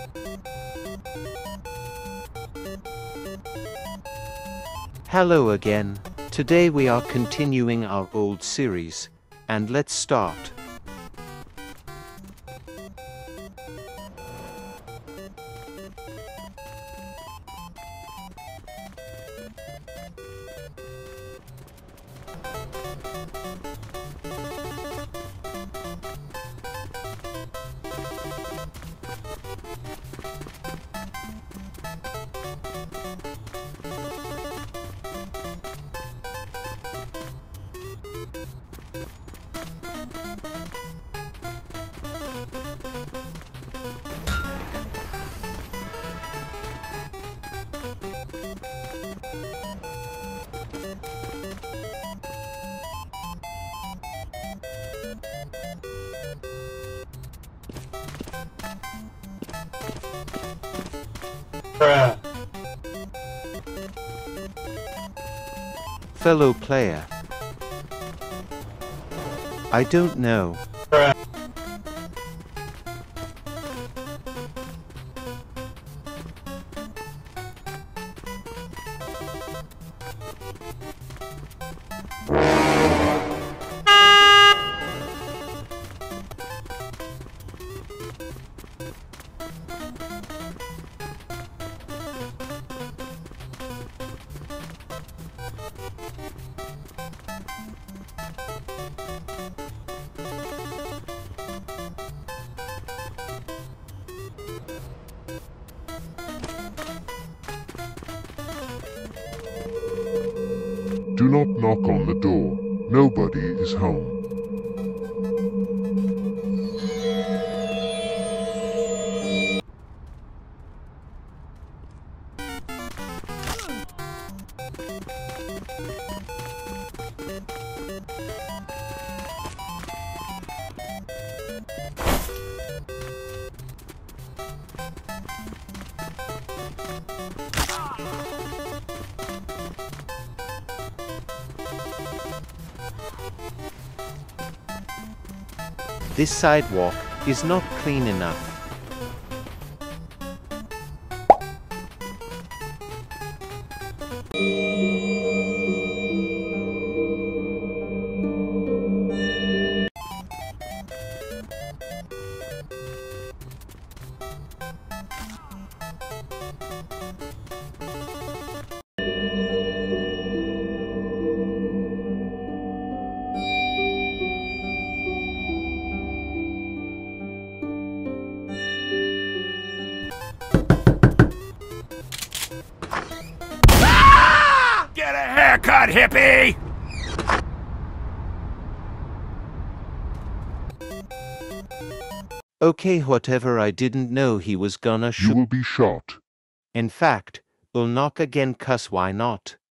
Hello again. Today we are continuing our old series, and let's start. Bruh. Fellow player. I don't know. Bruh. Do not knock on the door. Nobody is home. This sidewalk is not clean enough. Get a haircut, hippie! Okay, whatever, I didn't know he was gonna You shoot. will be shot. In fact, we'll knock again, cuss why not?